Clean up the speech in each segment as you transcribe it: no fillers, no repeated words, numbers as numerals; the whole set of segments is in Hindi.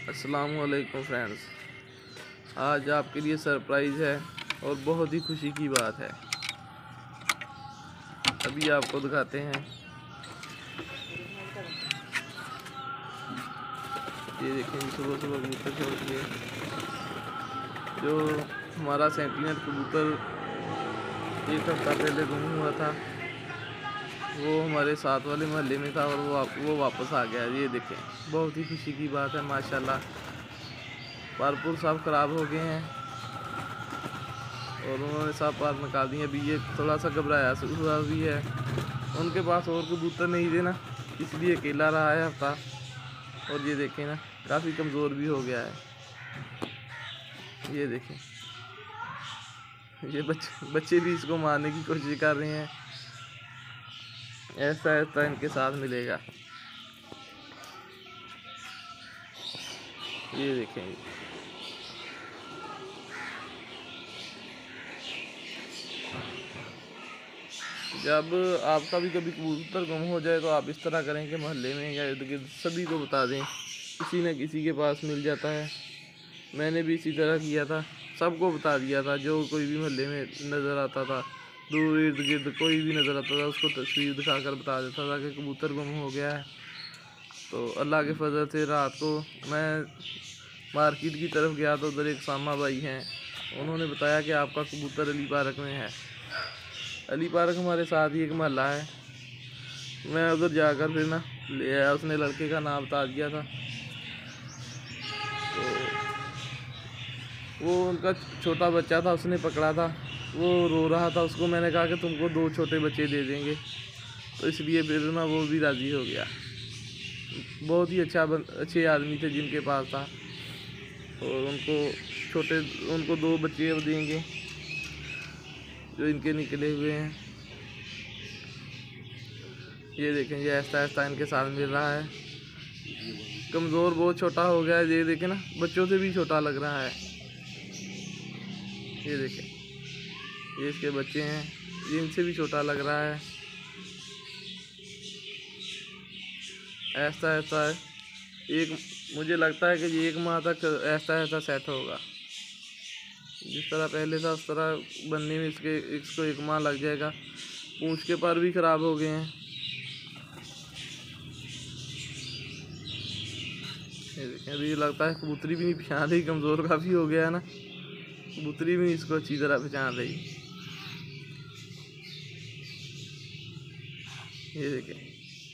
अस्सलामुअलैकुम फ्रेंड्स, आज आपके लिए सरप्राइज़ है और बहुत ही खुशी की बात है। अभी आपको दिखाते हैं। ये देखें, सुबह सुबह कबूतर छोड़ दिए। जो हमारा सेंटीनल कबूतर एक हफ्ता पहले गुम हुआ था, वो हमारे साथ वाले मोहल्ले में था और वो वापस आ गया। ये देखें, बहुत ही खुशी की बात है। माशाल्लाह, पारपुर सब ख़राब हो गए हैं और उन्होंने सब पार निकाल दिए। अभी ये थोड़ा सा घबराया हुआ भी है। उनके पास और कबूतर नहीं थे ना, इसलिए अकेला रहा है हफ्ता। और ये देखें ना, काफ़ी कमज़ोर भी हो गया है। ये देखें, ये बच्चे भी इसको मारने की कोशिश कर रहे हैं। ऐसा ऐसा इनके साथ मिलेगा। ये देखें, जब आपका भी कभी कबूतर गुम हो जाए तो आप इस तरह करें कि मोहल्ले में या इर्द गिर्द सभी को बता दें। किसी न किसी के पास मिल जाता है। मैंने भी इसी तरह किया था, सबको बता दिया था। जो कोई भी मोहल्ले में नज़र आता था, दूर इर्द गिर्द कोई भी नज़र आता था, उसको तस्वीर दिखाकर बता देता था कि कबूतर गुम हो गया है। तो अल्लाह के फजल से रात को मैं मार्केट की तरफ गया तो उधर एक सामा भाई हैं, उन्होंने बताया कि आपका कबूतर अली पार्क में है। अली पार्क हमारे साथ ही एक महल्ला है। मैं उधर जाकर फिर ना ले आया। उसने लड़के का नाम बता दिया था। तो वो उनका छोटा बच्चा था, उसने पकड़ा था, वो रो रहा था। उसको मैंने कहा कि तुमको 2 छोटे बच्चे दे देंगे, तो इसलिए फिर ना वो भी राज़ी हो गया। बहुत ही अच्छे आदमी थे जिनके पास था। और उनको 2 बच्चे अब देंगे जो इनके निकले हुए हैं। ये देखें, ये ऐसा ऐसा इनके साथ मिल रहा है। कमज़ोर बहुत छोटा हो गया है। ये देखें ना, बच्चों से भी छोटा लग रहा है। ये देखें, ये इसके बच्चे हैं, ये इनसे भी छोटा लग रहा है। ऐसा ऐसा है। मुझे लगता है कि ये 1 माह तक ऐसा ऐसा सेट होगा। जिस तरह पहले था उस तरह बनने में इसको 1 माह लग जाएगा। पूंछ के पर भी ख़राब हो गए हैं। ये देखें, अभी लगता है कबूतरी भी नहीं पहचान रही। कमज़ोर काफ़ी हो गया है ना, कबूतरी भी इसको अच्छी तरह पहचान रही। ये देखें,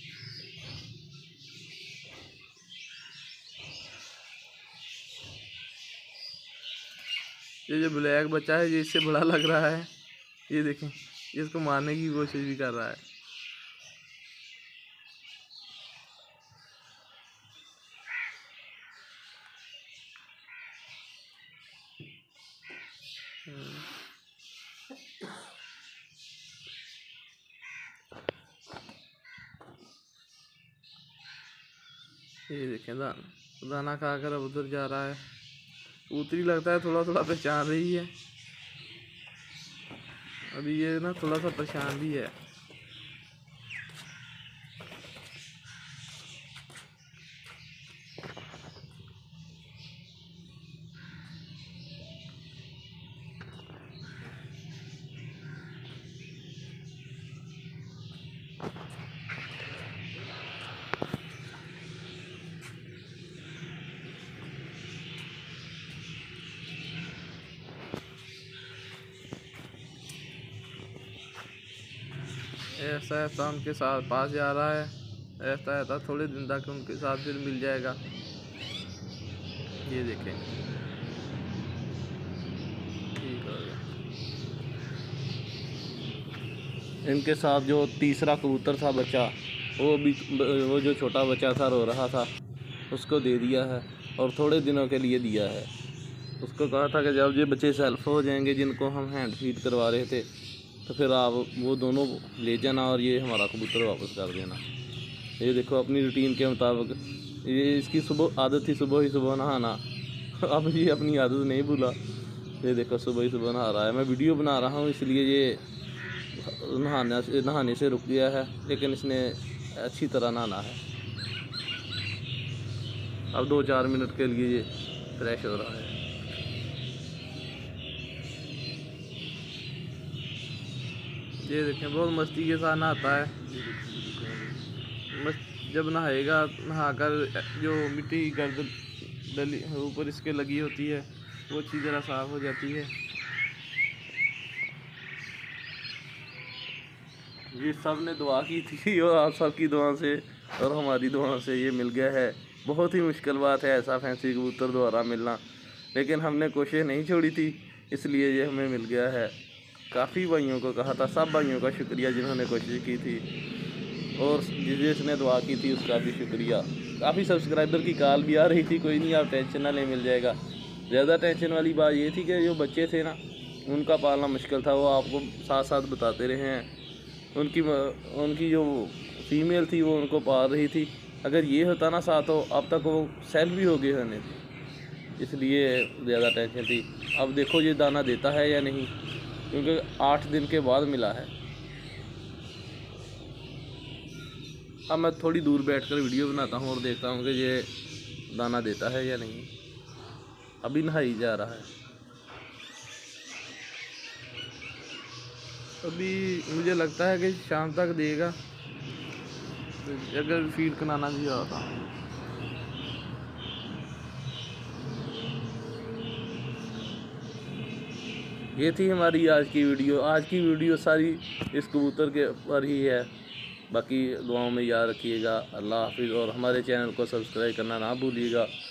ये जो ब्लैक बच्चा है ये इससे बड़ा लग रहा है। ये देखें, ये इसको मारने की कोशिश भी कर रहा है। ये देखें, दाना खाकर अब उधर जा रहा है। कबूतरी लगता है थोड़ा थोड़ा पहचान रही है। अभी ये ना थोड़ा सा परेशान भी है। ऐसा ऐसा उनके साथ पास जा रहा है। ऐसा ऐसा थोड़े दिन तक उनके साथ फिर मिल जाएगा। ये देखें, ठीक हो गया। इनके साथ जो तीसरा कबूतर था बच्चा, वो जो छोटा बच्चा था रो रहा था, उसको दे दिया है और थोड़े दिनों के लिए दिया है। उसको कहा था कि जब ये बच्चे सेल्फ हो जाएंगे जिनको हम हैंड फीड करवा रहे थे, तो फिर आप वो दोनों ले जाना और ये हमारा कबूतर वापस कर देना। ये देखो, अपनी रूटीन के मुताबिक ये इसकी सुबह आदत थी, सुबह ही सुबह नहाना। अब ये अपनी आदत नहीं भूला। ये देखो, सुबह ही सुबह नहा रहा है। मैं वीडियो बना रहा हूँ इसलिए ये नहाने से रुक गया है, लेकिन इसने अच्छी तरह नहाना है। अब 2-4 मिनट के लिए ये फ्रेश हो रहा है। ये देखें बहुत मस्ती के साथ नहाता है। जब नहाएगा, नहाकर जो मिट्टी गर्द डली ऊपर इसके लगी होती है वो अच्छी तरह साफ हो जाती है। ये सब ने दुआ की थी और आप सब की दुआ से और हमारी दुआ से ये मिल गया है। बहुत ही मुश्किल बात है ऐसा फैंसी कबूतर दोबारा मिलना, लेकिन हमने कोशिश नहीं छोड़ी थी, इसलिए ये हमें मिल गया है। काफ़ी भाइयों को कहा था, सब भाइयों का शुक्रिया जिन्होंने कोशिश की थी और जिसने दुआ की थी उसका भी शुक्रिया। काफ़ी सब्सक्राइबर की कॉल भी आ रही थी, कोई नहीं आप टेंशन ना ले, मिल जाएगा। ज़्यादा टेंशन वाली बात ये थी कि जो बच्चे थे ना उनका पालना मुश्किल था, वो आपको साथ साथ बताते रहे हैं। उनकी जो फीमेल थी वो उनको पाल रही थी, अगर ये होता ना साथ हो अब तक वो सेल भी हो गए होने थे, इसलिए ज़्यादा टेंशन थी। अब देखो ये दाना देता है या नहीं, क्योंकि 8 दिन के बाद मिला है। अब मैं थोड़ी दूर बैठकर वीडियो बनाता हूँ और देखता हूँ कि ये दाना देता है या नहीं। अभी नहाई जा रहा है। अभी मुझे लगता है कि शाम तक देगा, अगर फीड कराना भी होता। ये थी हमारी आज की वीडियो। आज की वीडियो सारी इस कबूतर के ऊपर ही है। बाकी दुआओं में याद रखिएगा। अल्लाह हाफिज़ और हमारे चैनल को सब्सक्राइब करना ना भूलिएगा।